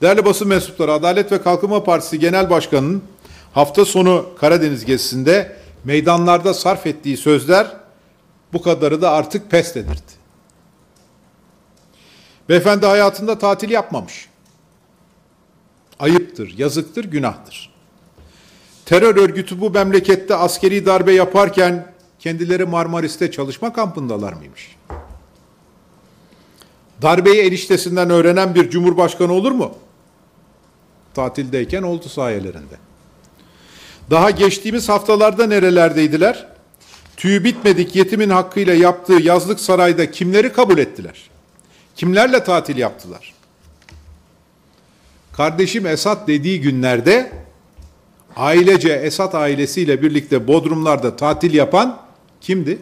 Değerli basın mensupları, Adalet ve Kalkınma Partisi Genel Başkanı'nın hafta sonu Karadeniz gezisinde meydanlarda sarf ettiği sözler bu kadarı da artık pes dedirtti. Beyefendi hayatında tatil yapmamış. Ayıptır, yazıktır, günahtır. Terör örgütü bu memlekette askeri darbe yaparken kendileri Marmaris'te çalışma kampındalar mıymış? Darbeyi eniştesinden öğrenen bir cumhurbaşkanı olur mu? Tatildeyken oldu sayelerinde. Daha geçtiğimiz haftalarda nerelerdeydiler? Tüyü bitmedik yetimin hakkıyla yaptığı yazlık sarayda kimleri kabul ettiler? Kimlerle tatil yaptılar? Kardeşim Esat dediği günlerde ailece Esat ailesiyle birlikte Bodrumlarda tatil yapan kimdi?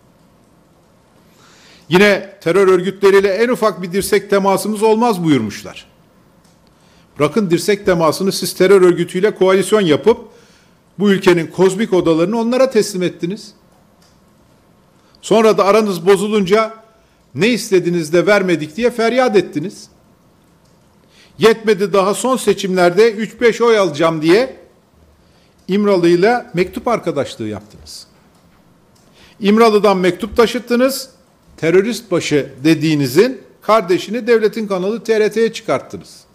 Yine terör örgütleriyle en ufak bir dirsek temasımız olmaz buyurmuşlar. Bırakın dirsek temasını, siz terör örgütüyle koalisyon yapıp bu ülkenin kozmik odalarını onlara teslim ettiniz. Sonra da aranız bozulunca ne istediniz de vermedik diye feryat ettiniz. Yetmedi, daha son seçimlerde 3-5 oy alacağım diye İmralı'yla mektup arkadaşlığı yaptınız. İmralı'dan mektup taşıttınız, terörist başı dediğinizin kardeşini devletin kanalı TRT'ye çıkarttınız.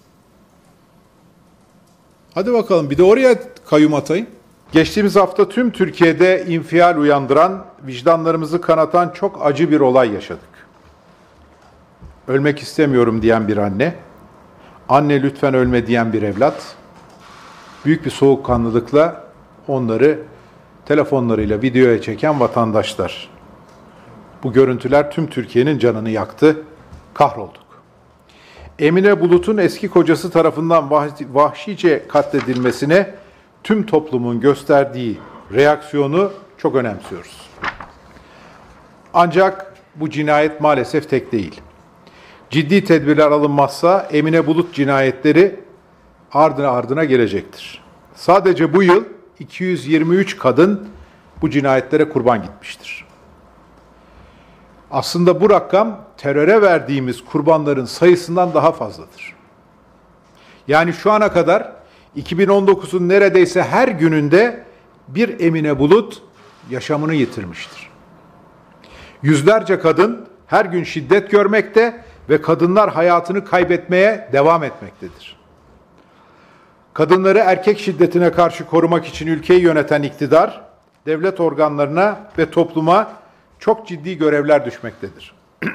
Hadi bakalım bir de oraya kayyum atayın. Geçtiğimiz hafta tüm Türkiye'de infial uyandıran, vicdanlarımızı kanatan çok acı bir olay yaşadık. Ölmek istemiyorum diyen bir anne, anne lütfen ölme diyen bir evlat, büyük bir soğukkanlılıkla onları telefonlarıyla videoya çeken vatandaşlar. Bu görüntüler tüm Türkiye'nin canını yaktı, kahrolduk. Emine Bulut'un eski kocası tarafından vahşice katledilmesine tüm toplumun gösterdiği reaksiyonu çok önemsiyoruz. Ancak bu cinayet maalesef tek değil. Ciddi tedbirler alınmazsa Emine Bulut cinayetleri ardına gelecektir. Sadece bu yıl 223 kadın bu cinayetlere kurban gitmiştir. Aslında bu rakam teröre verdiğimiz kurbanların sayısından daha fazladır. Yani şu ana kadar 2019'un neredeyse her gününde bir Emine Bulut yaşamını yitirmiştir. Yüzlerce kadın her gün şiddet görmekte ve kadınlar hayatını kaybetmeye devam etmektedir. Kadınları erkek şiddetine karşı korumak için ülkeyi yöneten iktidar, devlet organlarına ve topluma çok ciddi görevler düşmektedir.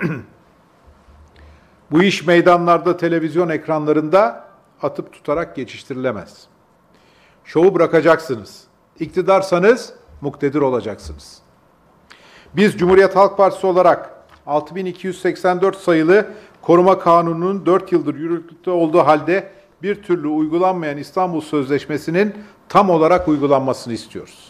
Bu iş meydanlarda, televizyon ekranlarında atıp tutarak geçiştirilemez. Şovu bırakacaksınız. İktidarsanız muktedir olacaksınız. Biz Cumhuriyet Halk Partisi olarak 6284 sayılı Koruma Kanunu'nun 4 yıldır yürürlükte olduğu halde bir türlü uygulanmayan İstanbul Sözleşmesi'nin tam olarak uygulanmasını istiyoruz.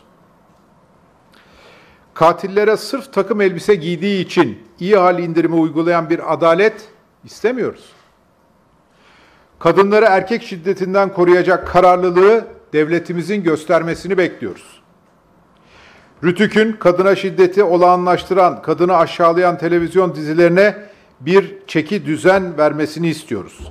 Katillere sırf takım elbise giydiği için iyi hal indirimi uygulayan bir adalet istemiyoruz. Kadınları erkek şiddetinden koruyacak kararlılığı devletimizin göstermesini bekliyoruz. Rütük'ün kadına şiddeti olağanlaştıran, kadını aşağılayan televizyon dizilerine bir çeki düzen vermesini istiyoruz.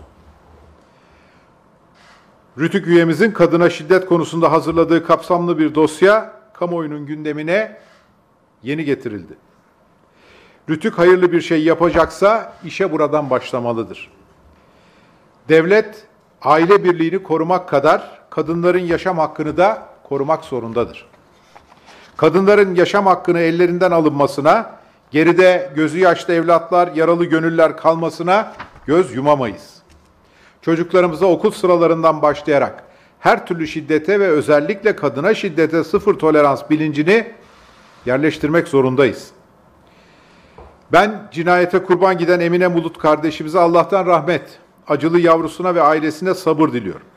Rütük üyemizin kadına şiddet konusunda hazırladığı kapsamlı bir dosya kamuoyunun gündemine yeni getirildi. Rütük hayırlı bir şey yapacaksa işe buradan başlamalıdır. Devlet, aile birliğini korumak kadar kadınların yaşam hakkını da korumak zorundadır. Kadınların yaşam hakkını ellerinden alınmasına, geride gözü yaşlı evlatlar, yaralı gönüller kalmasına göz yumamayız. Çocuklarımıza okul sıralarından başlayarak her türlü şiddete ve özellikle kadına şiddete sıfır tolerans bilincini yerleştirmek zorundayız. Ben cinayete kurban giden Emine Bulut kardeşimize Allah'tan rahmet, acılı yavrusuna ve ailesine sabır diliyorum.